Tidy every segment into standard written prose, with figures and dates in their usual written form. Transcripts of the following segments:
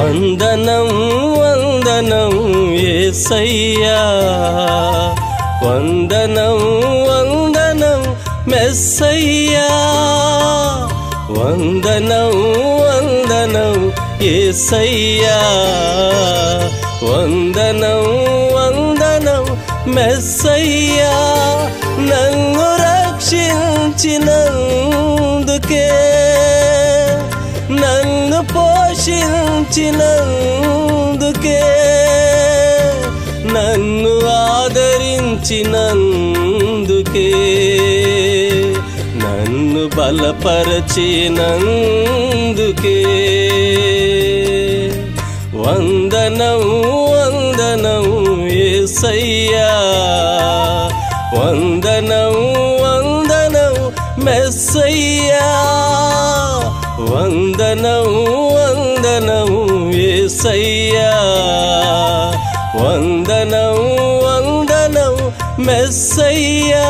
వందనం వందనం యేసయ్యా, వందనం వందనం మెస్సయ్యా, వందనం వందనం యేసయ్యా, వందనం వందనం మెస్సయ్యా. నన్ను రక్షించినందుకే, నన్ను పోషించినందుకే, నన్ను ఆదరించినందుకే, నన్ను బలపరచినందుకే, వందనం వందనం యేసయ్యా, వందనం వందనం మెస్సయ్యా, వందనం వందనం యేసయ్యా, వందనం వందనం మెస్సయ్యా.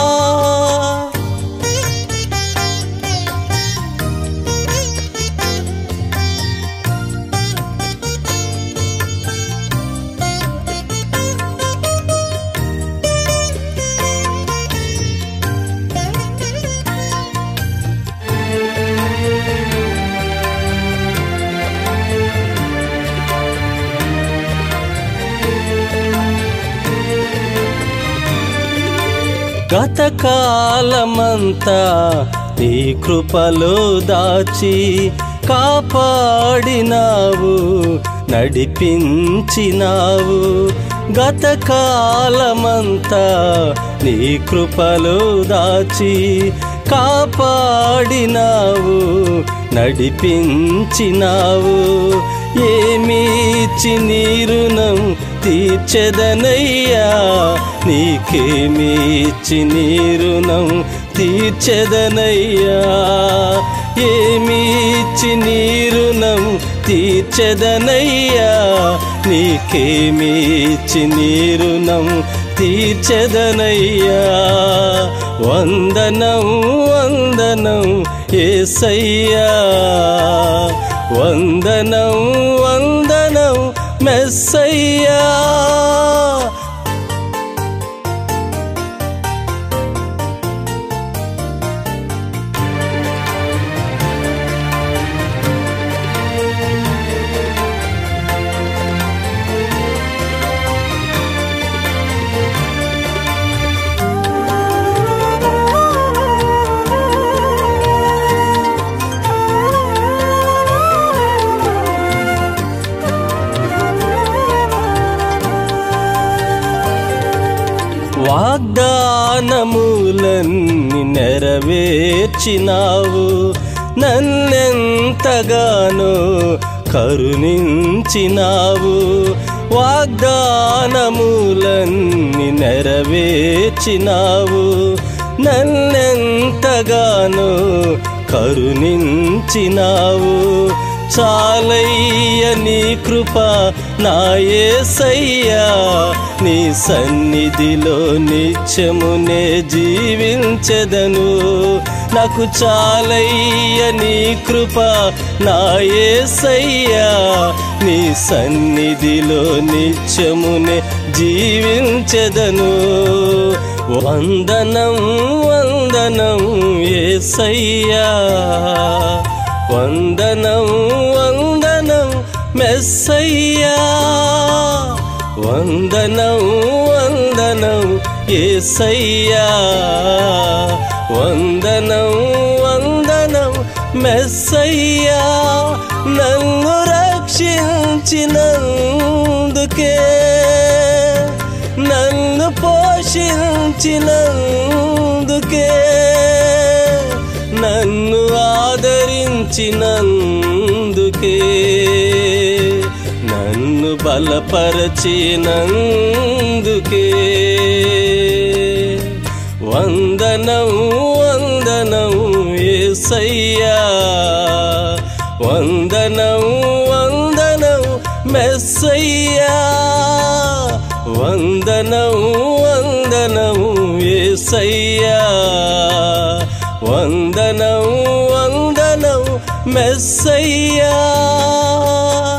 గతకాలమంతా నీ కృపలో దాచి కాపాడినావు, నడిపించినావు. గతకాలమంతా నీ కృపలో దాచి కాపాడినావు, నడిపించినావు. ఏమిచ్చి నీ రుణం తీర్చెదనయ్యా, నీకేమిచ్చి నీ రుణం తీర్చెదనయ్యా, ఏమిచ్చి నీ రుణం తీర్చెదనయ్యా, నీకేమిచ్చి నీ రుణం తీర్చెదనయ్యా. వందనం వందనం యేసయ్యా, వందనం వందనం మెస్సయ్యా. వాగ్దానములన్నీ నెరవేర్చినావు, నన్నెంతగానో కరుణించినావు. వాగ్దానములన్నీ నెరవేర్చినావు, నన్నెంతగానో కరుణించినావు. చాలయ్య నీ కృప నా యేసయ్యా, నీ సన్నిధిలో నిత్యమునే జీవించెదను. నాకు చాలయ్య నీ కృప నా యేసయ్యా, నీ సన్నిధిలో నిత్యమునే జీవించెదను. వందనం వందనం యేసయ్యా, వందనం వందనం మెస్సయ్యా, వందనం వందనం యేసయ్యా, వందనం వందనం మెస్సయ్యా. నన్ను రక్షించినందుకే, నన్ను పోషించినందుకే, నన్ను ఆదరించినందుకే, నన్ను బలపరచినందుకే, వందనం వందనం యేసయ్యా, వందనం వందనం మెస్సయ్యా, వందనం వందనం యేసయ్యా, వందనం వందనం మెస్సయ్యా.